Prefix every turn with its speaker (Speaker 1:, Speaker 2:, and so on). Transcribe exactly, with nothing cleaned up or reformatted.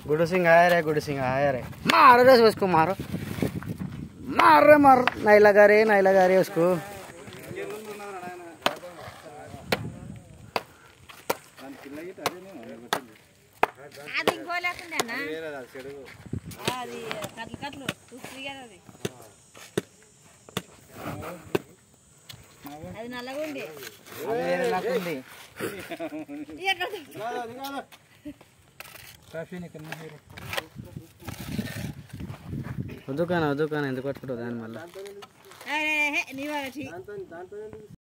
Speaker 1: गुडू सिंह आया रे गुडू सिंह आया रे मारो रे उसको मारो मार रे मार नहीं लगा रे नहीं लगा रे उसको
Speaker 2: అది గోలేకుండేనా అది కట్లు కట్లు చూపిగారు అది అది నల్లగుండి
Speaker 1: అది నల్లగుండి
Speaker 2: ఎక్కడ
Speaker 1: కాఫీ నికన్నా వదుకానా వదుకానా ఎందుకు పట్టుకుంటావు దాని మళ్ళీ
Speaker 2: అరే నీవా